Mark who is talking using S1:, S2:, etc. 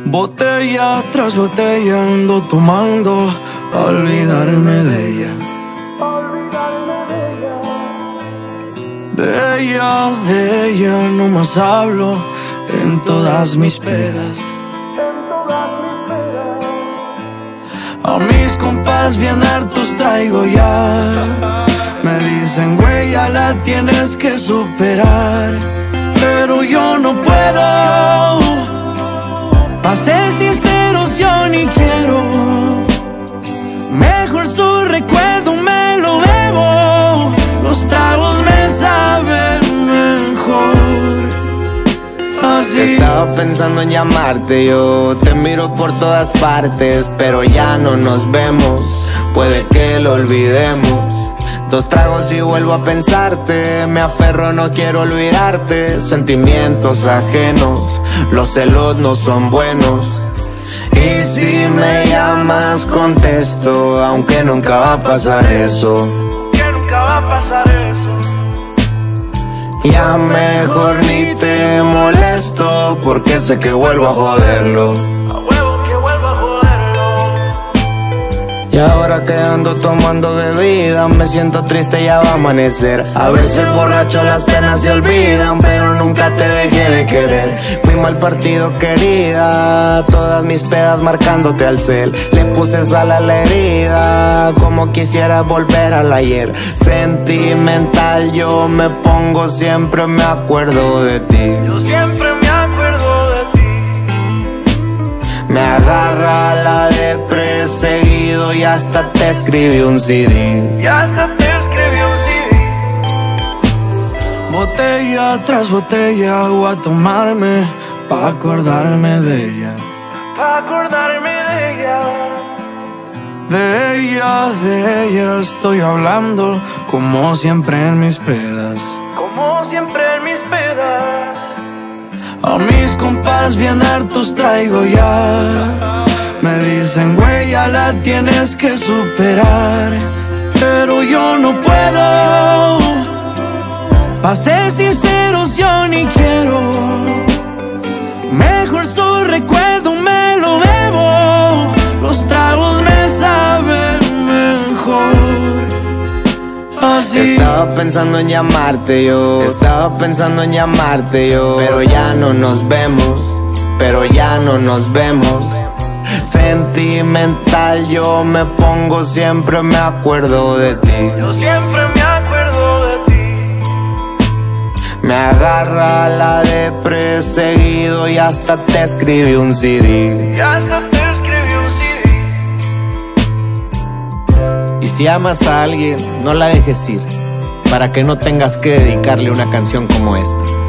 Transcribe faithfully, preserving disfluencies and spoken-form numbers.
S1: Botella tras botella ando tomando a olvidarme de ella. De ella, de ella no más hablo en todas mis pedas. A mis compas bien hartos traigo ya. Me dicen, güey, ya la tienes que superar. Pero yo no puedo. Pa' ser sinceros yo ni quiero. Mejor su recuerdo me lo bebo. Los tragos me saben mejor así.
S2: Estaba pensando en llamarte, yo te miro por todas partes, pero ya no nos vemos, puede que lo olvidemos. Dos tragos y vuelvo a pensarte, me aferro, no quiero olvidarte. Sentimientos ajenos, los celos no son buenos. Y si me llamas contesto, aunque nunca va a pasar eso.
S1: Que nunca va a pasar eso.
S2: Ya mejor ni te molesto, porque sé que vuelvo a joderlo.
S1: A huevo que vuelvo a joderlo.
S2: Y ahora que ando tomando bebida, me siento triste, ya va a amanecer. A veces borracho las penas se olvidan, pero nunca te dejé de querer. Fui mal partido, querida, todas mis pedas marcándote al cel. Le puse sal a la herida, como quisiera volver al ayer. Sentimental yo me pongo, siempre me acuerdo de ti.
S1: Yo siempre me acuerdo de ti.
S2: Me agarra la de perseguido y hasta te escribí un C D.
S1: Y hasta te escribí un C D. Botella tras botella voy a tomarme pa' acordarme de ella. Pa' acordarme de ella. De ella, de ella estoy hablando, como siempre en mis pedas. Como siempre en mis pedas. A mis compas bien hartos traigo ya. Me dicen, güey, ya la tienes que superar. Pero yo no puedo. Pa' ser sinceros yo ni quiero. Mejor su recuerdo me lo bebo. Los tragos me saben mejor así.
S2: Estaba pensando en llamarte yo, estaba pensando en llamarte yo. Pero ya no nos vemos, pero ya no nos vemos. Sentimental yo me pongo, siempre me acuerdo de ti.
S1: Yo siempre me acuerdo de ti.
S2: Me agarra la de perseguido y hasta te escribí un C D.
S1: Y hasta te escribí un C D.
S2: Y si amas a alguien, no la dejes ir, para que no tengas que dedicarle una canción como esta.